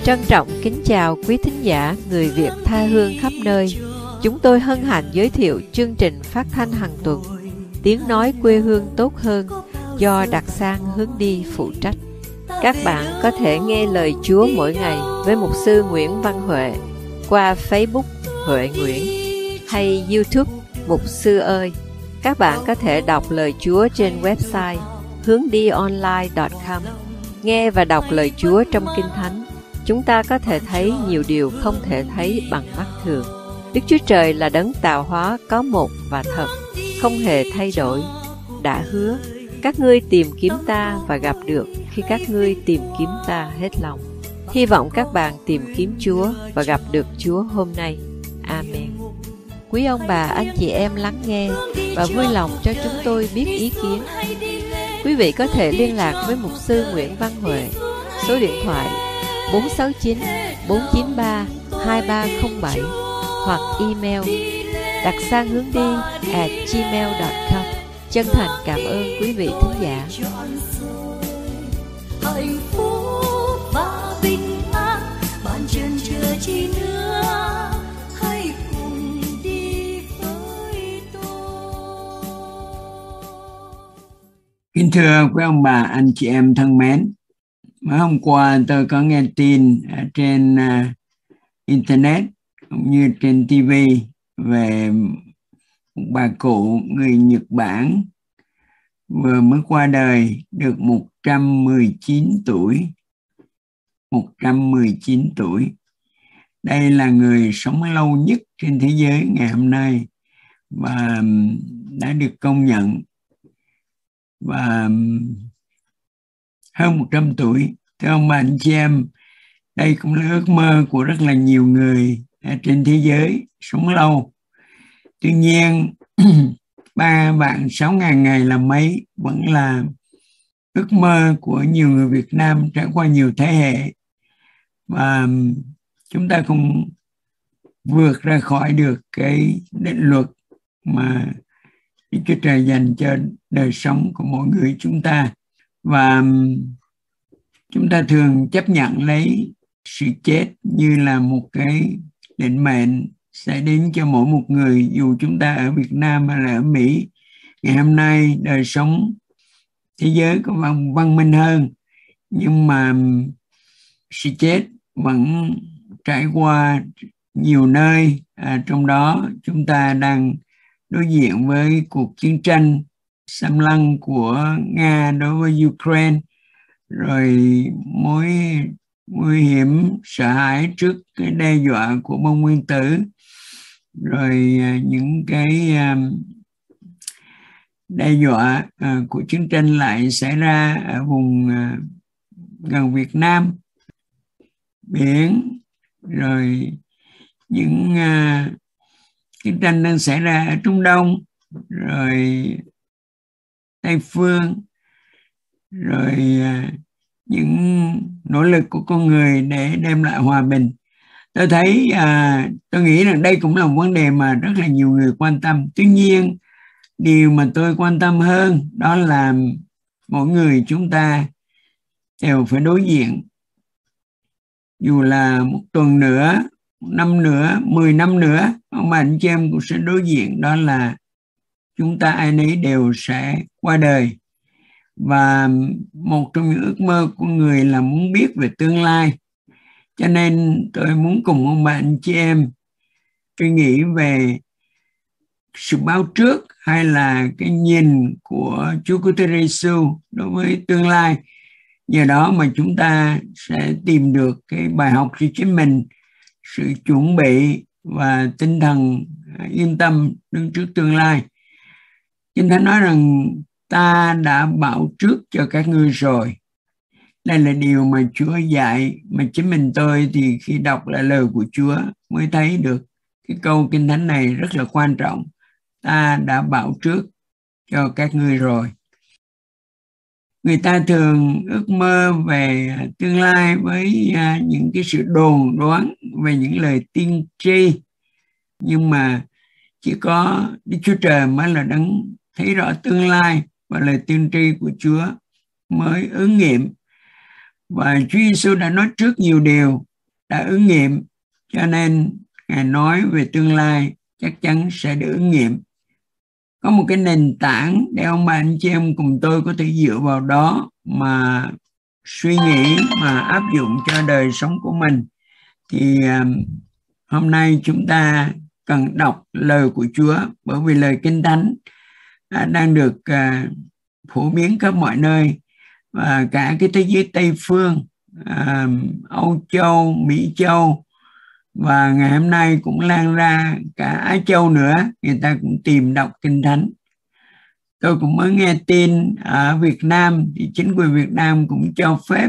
Trân trọng kính chào quý thính giả người Việt tha hương khắp nơi. Chúng tôi hân hạnh giới thiệu chương trình phát thanh hàng tuần Tiếng nói quê hương tốt hơn do Đặc Sang Hướng Đi phụ trách. Các bạn có thể nghe lời Chúa mỗi ngày với mục sư Nguyễn Văn Huệ qua Facebook Huệ Nguyễn hay YouTube Mục Sư Ơi. Các bạn có thể đọc lời Chúa trên website hương-đi-online.com. Nghe và đọc lời Chúa trong Kinh Thánh, chúng ta có thể thấy nhiều điều không thể thấy bằng mắt thường. Đức Chúa Trời là đấng tạo hóa có một và thật, không hề thay đổi. Đã hứa, các ngươi tìm kiếm ta và gặp được khi các ngươi tìm kiếm ta hết lòng. Hy vọng các bạn tìm kiếm Chúa và gặp được Chúa hôm nay. Amen. Quý ông bà, anh chị em lắng nghe và vui lòng cho chúng tôi biết ý kiến. Quý vị có thể liên lạc với mục sư Nguyễn Văn Huệ, số điện thoại 469 493 2307 hoặc email dacsanghuongdi@gmail.com. Chân thành cảm ơn quý vị thính giả. Hạnh phúc và bình an, bạn chân chưa chi nữa, hãy cùng đi với tôi. Kính thưa quý ông bà, anh chị em thân mến, mới hôm qua tôi có nghe tin trên Internet cũng như trên TV về một bà cụ người Nhật Bản vừa mới qua đời được 119 tuổi. 119 tuổi. Đây là người sống lâu nhất trên thế giới ngày hôm nay và đã được công nhận, và hơn 100 tuổi. Thưa ông bà anh chị em, đây cũng là ước mơ của rất là nhiều người trên thế giới sống lâu. Tuy nhiên 3 vạn 6.000 ngày là mấy vẫn là ước mơ của nhiều người Việt Nam trải qua nhiều thế hệ, và chúng ta không vượt ra khỏi được cái định luật mà Đức Chúa Trời dành cho đời sống của mỗi người chúng ta. Và chúng ta thường chấp nhận lấy sự chết như là một cái định mệnh sẽ đến cho mỗi một người, dù chúng ta ở Việt Nam hay là ở Mỹ. Ngày hôm nay đời sống thế giới có văn minh hơn, nhưng mà sự chết vẫn trải qua nhiều nơi. Trong đó chúng ta đang đối diện với cuộc chiến tranh xâm lăng của Nga đối với Ukraine, rồi mối nguy hiểm sợ hãi trước cái đe dọa của bom nguyên tử, rồi những cái đe dọa của chiến tranh lại xảy ra ở vùng gần Việt Nam, biển, rồi những chiến tranh đang xảy ra ở Trung Đông, rồi Tây Phương, rồi những nỗ lực của con người để đem lại hòa bình. Tôi thấy, tôi nghĩ rằng đây cũng là một vấn đề mà rất là nhiều người quan tâm. Tuy nhiên, điều mà tôi quan tâm hơn đó là mỗi người chúng ta đều phải đối diện, dù là 1 tuần nữa, 1 năm nữa, 10 năm nữa, ông bà anh chị em cũng sẽ đối diện, đó là chúng ta ai nấy đều sẽ qua đời. Và một trong những ước mơ của người là muốn biết về tương lai. Cho nên tôi muốn cùng ông bà anh chị em suy nghĩ về sự báo trước hay là cái nhìn của Chúa Cứu Thế Giêsu đối với tương lai. Nhờ đó mà chúng ta sẽ tìm được cái bài học cho chính mình, sự chuẩn bị và tinh thần yên tâm đứng trước tương lai. Kinh Thánh nói rằng ta đã bảo trước cho các ngươi rồi. Đây là điều mà Chúa dạy, mà chính mình tôi thì khi đọc lại lời của Chúa mới thấy được cái câu Kinh Thánh này rất là quan trọng. Ta đã bảo trước cho các ngươi rồi. Người ta thường ước mơ về tương lai với những cái sự đồn đoán về những lời tiên tri, nhưng mà chỉ có Đức Chúa Trời mới là đấng thấy rõ tương lai, và lời tiên tri của Chúa mới ứng nghiệm. Và Chúa Giêsu đã nói trước nhiều điều đã ứng nghiệm, cho nên Ngài nói về tương lai chắc chắn sẽ được ứng nghiệm. Có một cái nền tảng để ông bà anh chị em cùng tôi có thể dựa vào đó mà suy nghĩ, mà áp dụng cho đời sống của mình. Thì hôm nay chúng ta cần đọc lời của Chúa, bởi vì lời Kinh Thánh đang được phổ biến khắp mọi nơi, và cả cái thế giới Tây phương, Âu Châu, Mỹ Châu, và ngày hôm nay cũng lan ra cả Á Châu nữa, người ta cũng tìm đọc Kinh Thánh. Tôi cũng mới nghe tin ở Việt Nam thì chính quyền Việt Nam cũng cho phép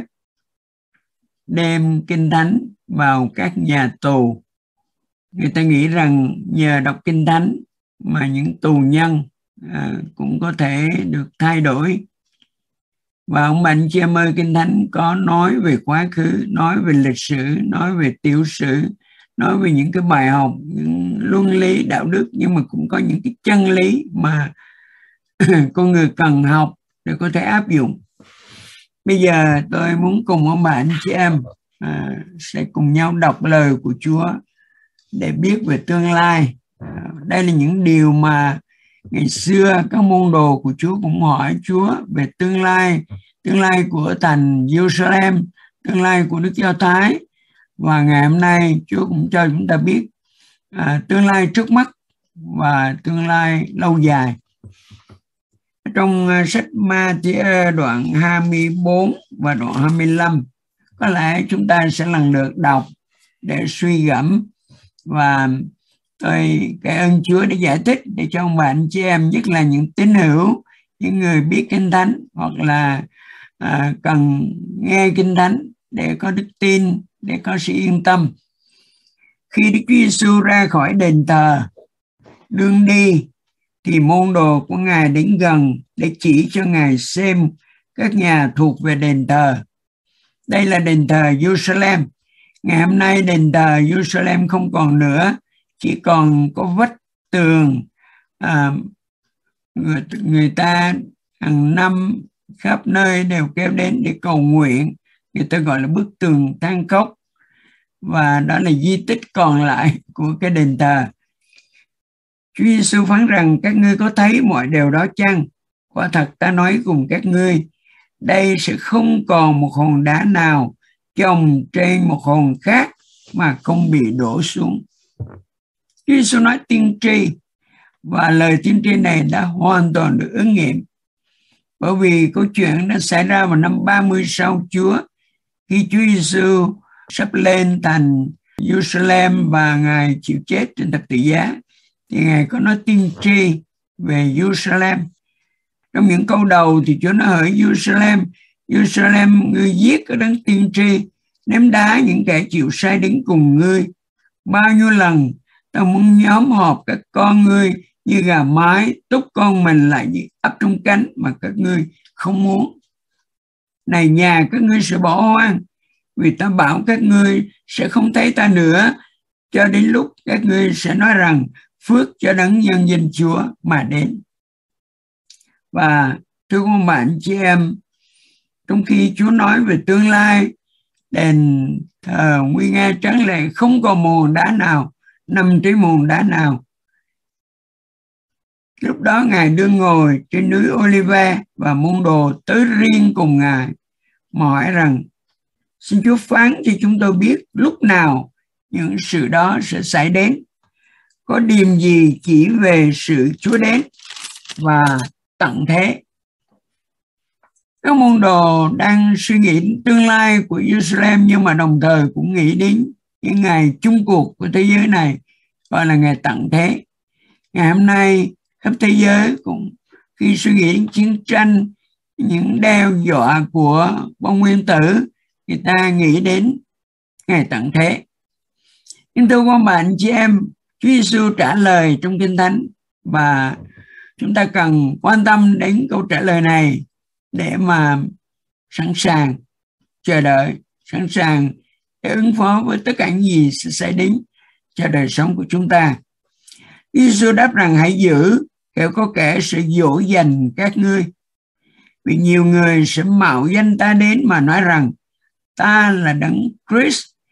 đem Kinh Thánh vào các nhà tù. Người ta nghĩ rằng nhờ đọc Kinh Thánh mà những tù nhân cũng có thể được thay đổi. Và ông bà anh chị em ơi, Kinh Thánh có nói về quá khứ, nói về lịch sử, nói về tiểu sử, nói về những cái bài học, những luân lý đạo đức, nhưng mà cũng có những cái chân lý mà con người cần học để có thể áp dụng. Bây giờ tôi muốn cùng ông bà anh chị em sẽ cùng nhau đọc lời của Chúa để biết về tương lai. Đây là những điều mà ngày xưa các môn đồ của Chúa cũng hỏi Chúa về tương lai của thành Jerusalem, tương lai của nước Do Thái. Và ngày hôm nay Chúa cũng cho chúng ta biết tương lai trước mắt và tương lai lâu dài. Trong sách Ma-thi-ơ đoạn 24 và đoạn 25, có lẽ chúng ta sẽ lần lượt đọc để suy gẫm, và tôi cảm ơn Chúa để giải thích để cho ông bà anh chị em, nhất là những tín hữu, những người biết Kinh Thánh hoặc là cần nghe Kinh Thánh để có đức tin, để có sự yên tâm. Khi Đức Chúa Giêsu ra khỏi đền thờ đương đi thì môn đồ của Ngài đến gần để chỉ cho Ngài xem các nhà thuộc về đền thờ. Đây là đền thờ Jerusalem. Ngày hôm nay đền thờ Jerusalem không còn nữa, chỉ còn có vách tường. Người ta hàng năm khắp nơi đều kéo đến để cầu nguyện. Người ta gọi là bức tường than khóc, và đó là di tích còn lại của cái đền thờ. Chúa Giêsu phán rằng: các ngươi có thấy mọi điều đó chăng? Quả thật ta nói cùng các ngươi, đây sẽ không còn một hòn đá nào chồng trên một hòn khác mà không bị đổ xuống. Chúa Giêsu nói tiên tri, và lời tiên tri này đã hoàn toàn được ứng nghiệm. Bởi vì câu chuyện đã xảy ra vào năm 30 sau Chúa, khi Chúa Giêsu sắp lên thành Jerusalem và Ngài chịu chết trên thập tự giá, thì Ngài có nói tiên tri về Jerusalem. Trong những câu đầu thì Chúa nói: hỡi Jerusalem, Jerusalem, ngươi giết cái đấng tiên tri, ném đá những kẻ chịu sai đến cùng ngươi. Bao nhiêu lần ta muốn nhóm họp các con ngươi như gà mái túc con mình lại như ấp trong cánh, mà các ngươi không muốn. Này nhà các ngươi sẽ bỏ hoang, vì ta bảo các ngươi sẽ không thấy ta nữa, cho đến lúc các ngươi sẽ nói rằng phước cho đấng nhân danh Chúa mà đến. Và thưa các bạn chị em, trong khi Chúa nói về tương lai đền thờ nguy nga tráng lệ không còn một hòn đá nào nằm trên một hòn đá nào, lúc đó Ngài đương ngồi trên núi Olive và môn đồ tới riêng cùng Ngài mà hỏi rằng: xin Chúa phán cho chúng tôi biết lúc nào những sự đó sẽ xảy đến, có điểm gì chỉ về sự Chúa đến và tận thế. Các môn đồ đang suy nghĩ tương lai của Jerusalem, nhưng mà đồng thời cũng nghĩ đến những ngày chung cuộc của thế giới này, gọi là ngày tận thế. Ngày hôm nay khắp thế giới cũng khi suy nghĩ đến chiến tranh, những đe dọa của bom nguyên tử, người ta nghĩ đến ngày tận thế. Nhưng thưa các bạn chị em, Chúa Giêsu trả lời trong Kinh Thánh, và chúng ta cần quan tâm đến câu trả lời này để mà sẵn sàng chờ đợi, sẵn sàng để ứng phó với tất cả những gì sẽ xảy đến cho đời sống của chúng ta. Chúa Giêsu đáp rằng: hãy giữ, kẻo có kẻ sẽ dỗ dành các ngươi. Vì nhiều người sẽ mạo danh ta đến mà nói rằng ta là đấng Christ,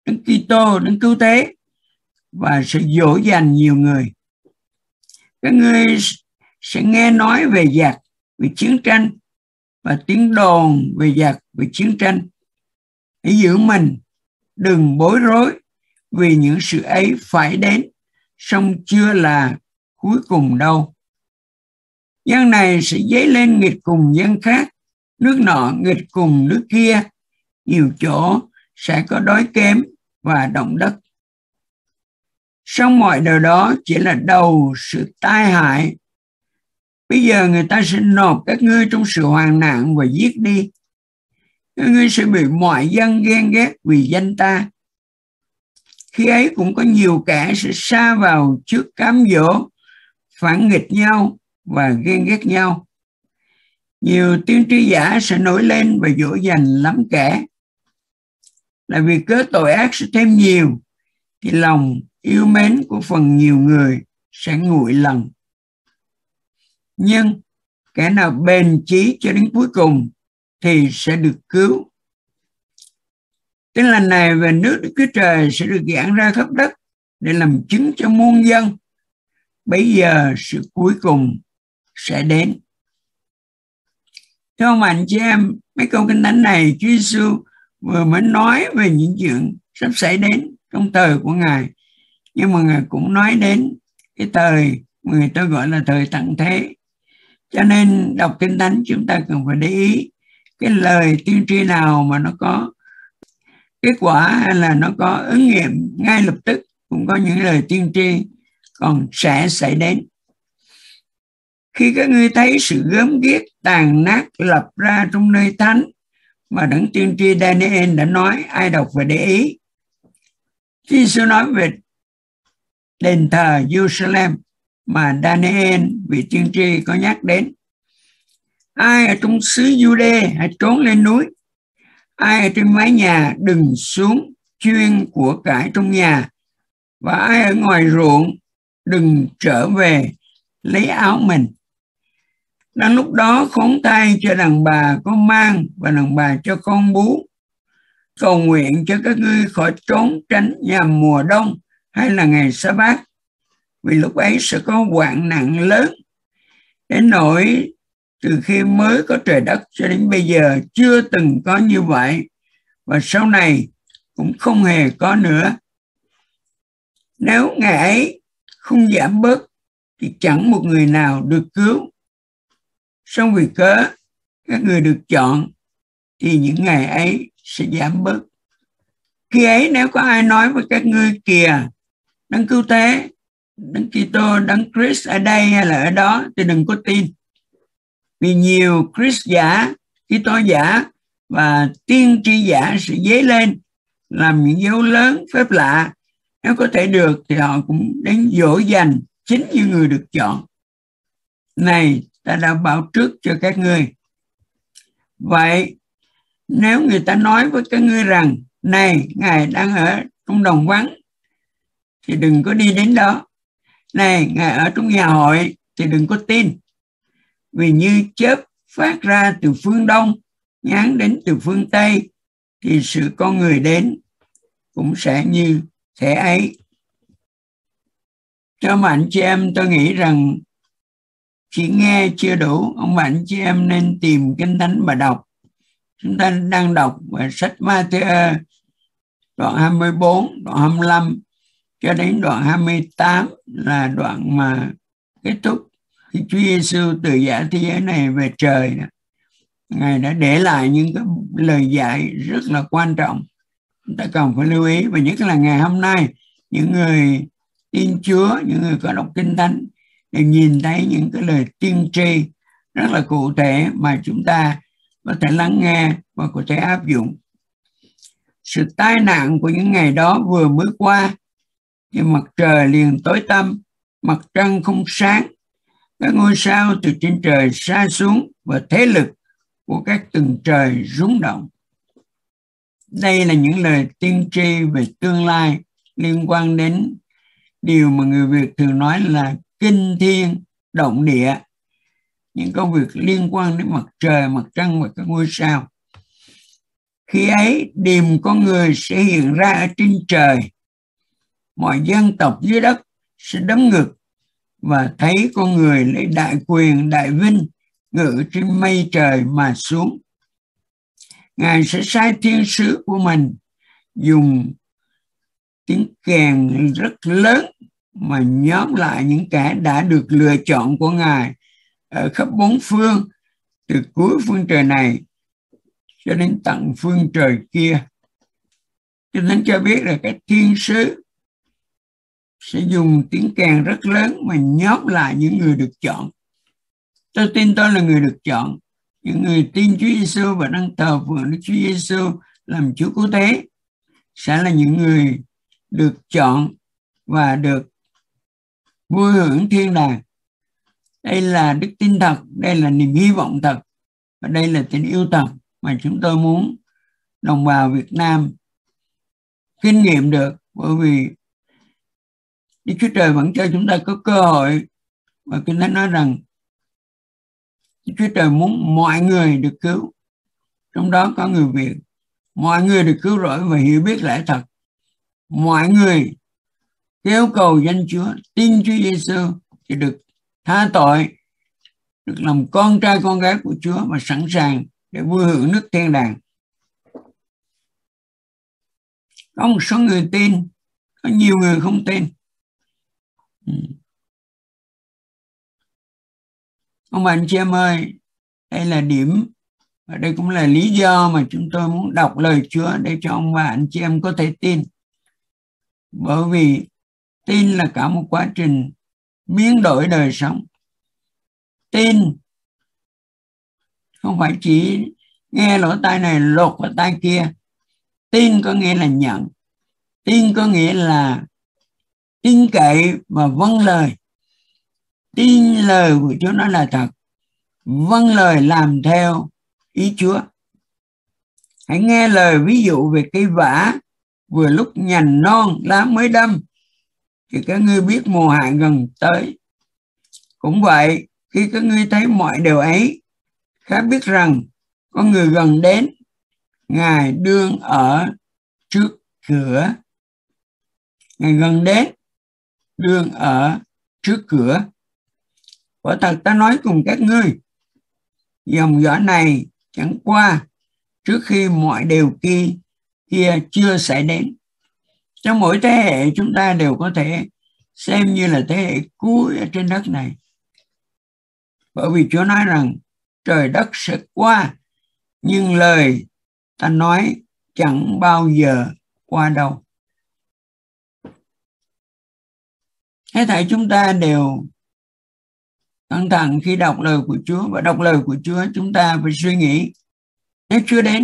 Đấng Kitô, Đấng Cứu Thế, và sẽ dỗ dành nhiều người. Các ngươi sẽ nghe nói về giặc, về chiến tranh, và tiếng đồn về giặc, về chiến tranh. Hãy giữ mình, đừng bối rối, vì những sự ấy phải đến, song chưa là cuối cùng đâu. Dân này sẽ dấy lên nghịch cùng dân khác, nước nọ nghịch cùng nước kia, nhiều chỗ sẽ có đói kém và động đất. Song mọi điều đó chỉ là đầu sự tai hại. Bây giờ người ta sẽ nộp các ngươi trong sự hoạn nạn và giết đi. Các ngươi sẽ bị mọi dân ghen ghét vì danh ta. Khi ấy cũng có nhiều kẻ sẽ sa vào trước cám dỗ, phản nghịch nhau và ghen ghét nhau. Nhiều tiên tri giả sẽ nổi lên và dỗ dành lắm kẻ. Là vì cớ tội ác sẽ thêm nhiều, thì lòng yêu mến của phần nhiều người sẽ nguội lần. Nhưng kẻ nào bền chí cho đến cuối cùng thì sẽ được cứu. Tin lành này về nước Đức Chúa Trời sẽ được giảng ra khắp đất để làm chứng cho muôn dân. Bây giờ sự cuối cùng sẽ đến. Thưa ông anh chị em, mấy câu kinh thánh này Chúa Giêsu vừa mới nói về những chuyện sắp xảy đến trong thời của Ngài, nhưng mà Ngài cũng nói đến cái thời mà người ta gọi là thời tận thế. Cho nên đọc kinh thánh chúng ta cần phải để ý cái lời tiên tri nào mà nó có kết quả hay là nó có ứng nghiệm ngay lập tức. Cũng có những lời tiên tri còn sẽ xảy đến. Khi các ngươi thấy sự gớm ghiếc tàn nát lập ra trong nơi thánh mà đấng tiên tri Daniel đã nói, ai đọc và để ý. Chúa Giêsu nói về đền thờ Jerusalem mà Daniel vị tiên tri có nhắc đến. Ai ở trong xứ Jude hãy trốn lên núi, ai ở trên mái nhà đừng xuống chuyên của cải trong nhà, và ai ở ngoài ruộng đừng trở về lấy áo mình. Đang lúc đó khốn thay cho đàn bà có mang và đàn bà cho con bú. Cầu nguyện cho các ngươi khỏi trốn tránh nhằm mùa đông hay là ngày sa bát, vì lúc ấy sẽ có hoạn nạn lớn, đến nỗi từ khi mới có trời đất cho đến bây giờ chưa từng có như vậy, và sau này cũng không hề có nữa. Nếu ngày ấy không giảm bớt thì chẳng một người nào được cứu. Song vì cớ các người được chọn thì những ngày ấy sẽ giảm bớt. Khi ấy nếu có ai nói với các ngươi kìa, Đấng Cứu Thế, Đấng Kitô, Đấng Christ ở đây hay là ở đó, thì đừng có tin. Vì nhiều Christ giả, Kitô giả và tiên tri giả sẽ dấy lên làm những dấu lớn phép lạ. Nếu có thể được thì họ cũng đến dỗ dành chính như người được chọn. Này, ta đã bảo trước cho các ngươi. Vậy nếu người ta nói với các ngươi rằng này, Ngài đang ở trong đồng vắng thì đừng có đi đến đó. Này, Ngài ở trong nhà hội thì đừng có tin. Vì như chớp phát ra từ phương đông nhán đến từ phương tây thì sự con người đến cũng sẽ như thế ấy. Cho mà anh chị em, tôi nghĩ rằng chỉ nghe chưa đủ, ông bà anh chị em nên tìm kinh thánh mà đọc. Chúng ta đang đọc về sách Ma-thi-ơ đoạn 24, đoạn 25 cho đến đoạn 28 là đoạn mà kết thúc khi Chúa Giêsu từ giả thế giới này về trời. Ngài đã để lại những cái lời dạy rất là quan trọng. Chúng ta cần phải lưu ý, và nhất là ngày hôm nay những người tin Chúa, những người có đọc kinh thánh để nhìn thấy những cái lời tiên tri rất là cụ thể mà chúng ta có thể lắng nghe và có thể áp dụng. Sự tai nạn của những ngày đó vừa mới qua thì mặt trời liền tối tăm, mặt trăng không sáng, các ngôi sao từ trên trời sa xuống và thế lực của các tầng trời rung động. Đây là những lời tiên tri về tương lai liên quan đến điều mà người Việt thường nói là kinh thiên động địa, những công việc liên quan đến mặt trời, mặt trăng và các ngôi sao. Khi ấy điềm con người sẽ hiện ra ở trên trời. Mọi dân tộc dưới đất sẽ đấm ngực và thấy con người lấy đại quyền, đại vinh ngự trên mây trời mà xuống. Ngài sẽ sai thiên sứ của mình dùng tiếng kèn rất lớn mà nhóm lại những kẻ đã được lựa chọn của Ngài ở khắp bốn phương, từ cuối phương trời này cho đến tận phương trời kia. Kinh Thánh cho biết là cái thiên sứ sẽ dùng tiếng kèn rất lớn mà nhóm lại những người được chọn. Tôi tin tôi là người được chọn. Những người tin Chúa Giêsu và đang thờ phượng Đức Chúa Giêsu làm Chúa Cứu Thế sẽ là những người được chọn và được vui hưởng thiên đàng. Đây là đức tin thật, đây là niềm hy vọng thật, và đây là tình yêu thật mà chúng tôi muốn đồng bào Việt Nam kinh nghiệm được, bởi vì Đức Chúa Trời vẫn cho chúng ta có cơ hội, và Kinh Thánh nói rằng Đức Chúa Trời muốn mọi người được cứu, trong đó có người Việt. Mọi người được cứu rỗi và hiểu biết lẽ thật. Mọi người kêu cầu danh Chúa, tin Chúa Giêsu thì được tha tội, được làm con trai con gái của Chúa và sẵn sàng để vui hưởng nước thiên đàng. Có một số người tin, có nhiều người không tin. Ông bà anh chị em ơi, đây là điểm và đây cũng là lý do mà chúng tôi muốn đọc lời Chúa để cho ông bà anh chị em có thể tin. Bởi vì tin là cả một quá trình biến đổi đời sống. Tin không phải chỉ nghe lỗ tai này lột vào tai kia. Tin có nghĩa là nhận. Tin có nghĩa là tin cậy và vâng lời. Tin lời của Chúa nói là thật, vâng lời làm theo ý Chúa. Hãy nghe lời ví dụ về cây vả, vừa lúc nhành non lá mới đâm thì các ngươi biết mùa hạ gần tới. Cũng vậy, khi các ngươi thấy mọi điều ấy, khá biết rằng có người gần đến, Ngài đương ở trước cửa. Ngài gần đến, đương ở trước cửa. Quả thật ta nói cùng các ngươi, dòng dõi này chẳng qua trước khi mọi điều kia chưa xảy đến. Trong mỗi thế hệ chúng ta đều có thể xem như là thế hệ cuối ở trên đất này. Bởi vì Chúa nói rằng trời đất sẽ qua, nhưng lời ta nói chẳng bao giờ qua đâu. Hết thảy chúng ta đều cẩn thận khi đọc lời của Chúa, và đọc lời của Chúa chúng ta phải suy nghĩ, nếu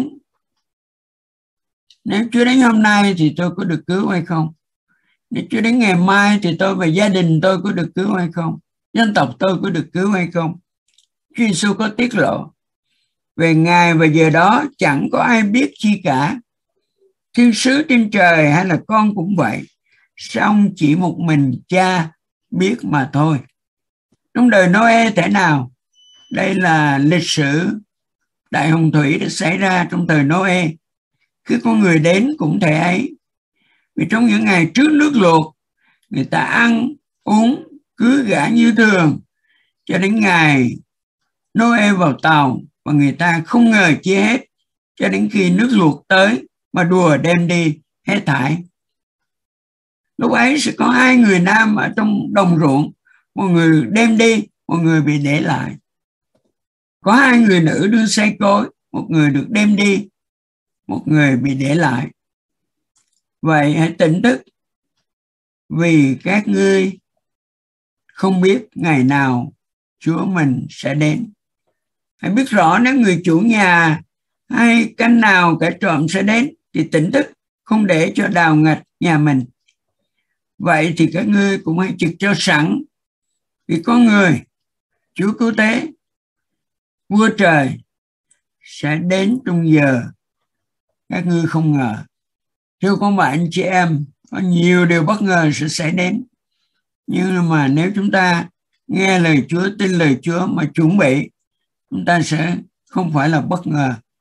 Chúa đến hôm nay thì tôi có được cứu hay không? Nếu Chúa đến ngày mai thì tôi và gia đình tôi có được cứu hay không? Dân tộc tôi có được cứu hay không? Chúa Giêsu có tiết lộ về ngày và giờ đó chẳng có ai biết chi cả. Thiên sứ trên trời hay là con cũng vậy, song chỉ một mình Cha biết mà thôi. Trong đời Noe thế nào? Đây là lịch sử đại hồng thủy đã xảy ra trong thời Noe. Khi con người đến cũng thể ấy. Vì trong những ngày trước nước lụt, người ta ăn, uống, cưới gả như thường, cho đến ngày Noe vào tàu, và người ta không ngờ chi hết, cho đến khi nước lụt tới mà đùa đem đi hết thảy. Lúc ấy sẽ có hai người nam ở trong đồng ruộng, một người đem đi, một người bị để lại. Có hai người nữ đương xây cối, một người được đem đi, một người bị để lại. Vậy hãy tỉnh thức, vì các ngươi không biết ngày nào Chúa mình sẽ đến. Hãy biết rõ nếu người chủ nhà hay canh nào kẻ trộm sẽ đến thì tỉnh thức, không để cho đào ngạch nhà mình. Vậy thì các ngươi cũng hãy trực cho sẵn, vì có người, Chúa Cứu Thế, Vua Trời sẽ đến trong giờ các ngươi không ngờ. Thưa các bạn anh chị em, có nhiều điều bất ngờ sẽ xảy đến. Nhưng mà nếu chúng ta nghe lời Chúa, tin lời Chúa mà chuẩn bị, chúng ta sẽ không phải là bất ngờ.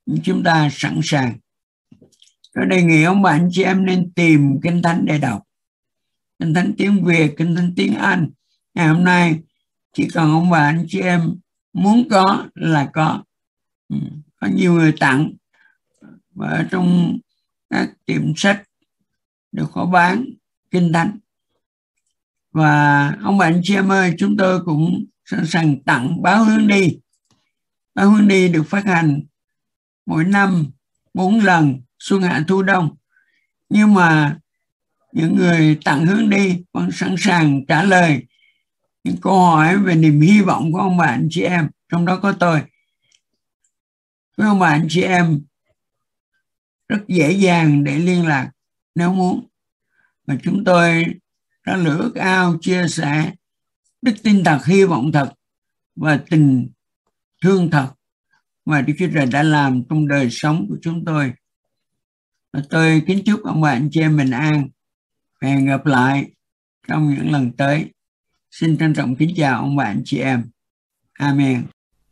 chúng ta sẵn sàng. Tôi đề nghị ông bà anh chị em nên tìm Kinh Thánh để đọc. Kinh Thánh tiếng Việt, Kinh Thánh tiếng Anh. Ngày hôm nay chỉ cần ông bà anh chị em muốn có là có. Có nhiều người tặng, và ở trong các tiệm sách đều có bán Kinh Thánh. Và ông bà anh chị em ơi, chúng tôi cũng sẵn sàng tặng báo hướng đi. Báo hướng đi được phát hành mỗi năm 4 lần, xuân hạ thu đông. Nhưng mà những người tặng hướng đi vẫn sẵn sàng trả lời những câu hỏi về niềm hy vọng của ông bà anh chị em, trong đó có tôi. Với ông bà anh chị em rất dễ dàng để liên lạc nếu muốn. Và chúng tôi rất là ước ao chia sẻ đức tin thật, hy vọng thật và tình thương thật mà Đức Chúa Trời đã làm trong đời sống của chúng tôi. Và tôi kính chúc ông bà anh chị em bình an. Hẹn gặp lại trong những lần tới. Xin trân trọng kính chào ông bà anh chị em. Amen.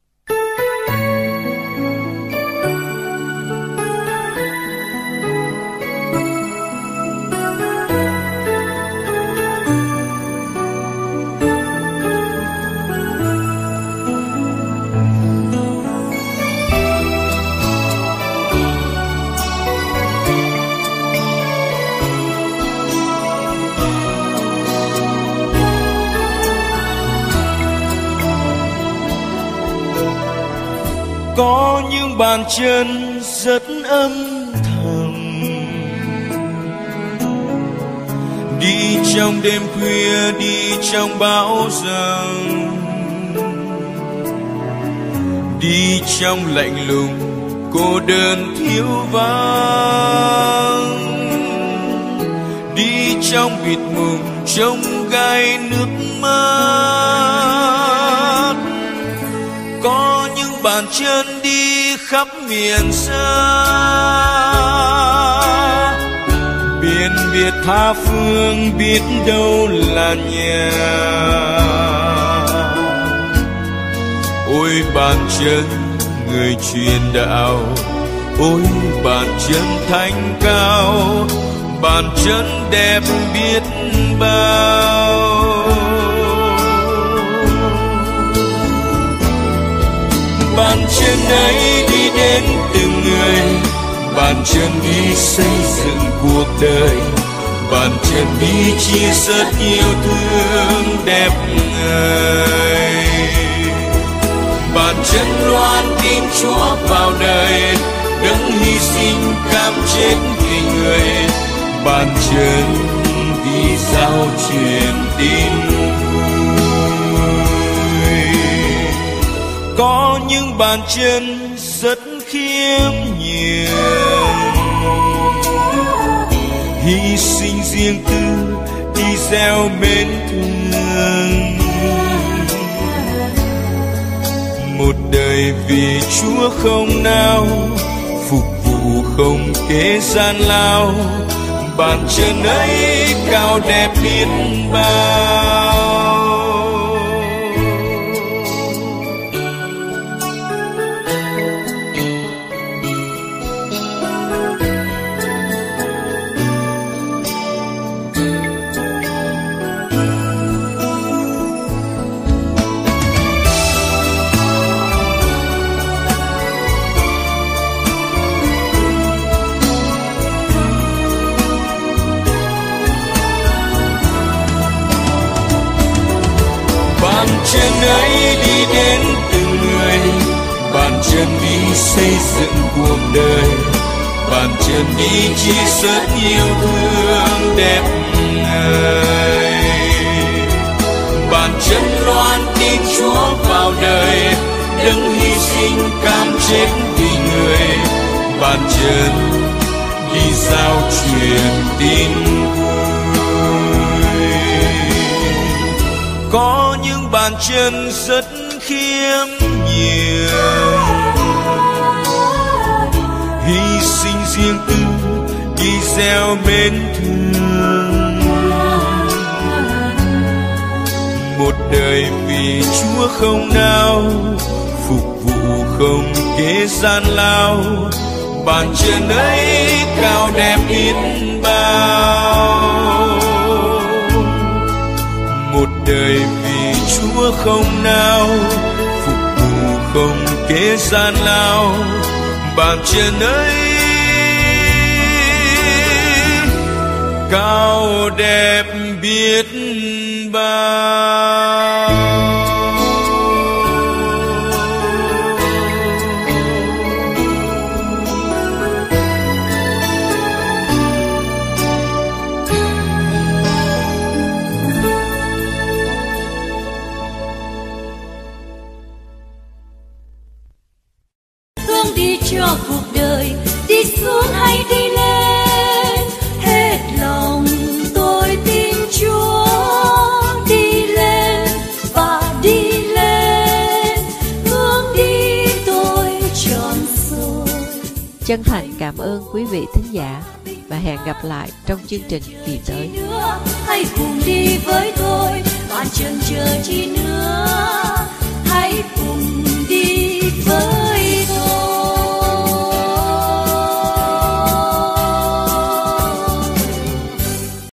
Có những bàn chân rất âm thầm, đi trong đêm khuya, đi trong bão giông, đi trong lạnh lùng cô đơn thiếu vắng, đi trong bịt mùng trông gai nước mắt. Có những bàn chân đi khắp miền xa, biển biệt tha phương biết đâu là nhà. Ôi bàn chân người truyền đạo, ôi bàn chân thanh cao, bàn chân đẹp biết bao. Bàn chân ấy đi đến từng người, bàn chân đi xây dựng cuộc đời, bàn chân đi chia sẻ yêu thương đẹp ngời. Bàn chân loan tin Chúa vào đời, đấng hy sinh cam chết vì người. Bàn chân đi giao truyền tin. Có những bàn chân rất khiêm nhường, hy sinh riêng tư đi gieo mến thương. Một đời vì Chúa không nao, phục vụ không kể gian lao. Bàn chân ấy cao đẹp biết bao. Bàn chân ấy đi đến từng người, bàn chân đi xây dựng cuộc đời, bàn chân đi chia sẻ yêu thương đẹp ngời. Bàn chân loan tin Chúa vào đời, đấng hy sinh cam chết vì người. Bàn chân đi giao truyền tin vui. Có những bàn chân rất khiêm nhường, hy sinh riêng tư đi gieo mến thương. Một đời vì Chúa không nao, phục vụ không kể gian lao, bàn chân ấy cao đẹp biết bao. Một đời vì Chúa không nào, phục vụ không kể gian lao, bàn chân ấy cao đẹp biết bao. Hướng đi cho cuộc đời, đi xuống hay đi lên, hết lòng tôi tin Chúa. Đi lên và đi lên, hướng đi tôi trọn rồi. Chân thành cảm ơn quý vị thính giả và hẹn gặp lại trong chương trình kỳ tới. Hãy cùng đi với tôi, bàn chân chờ chi nữa. Hãy cùng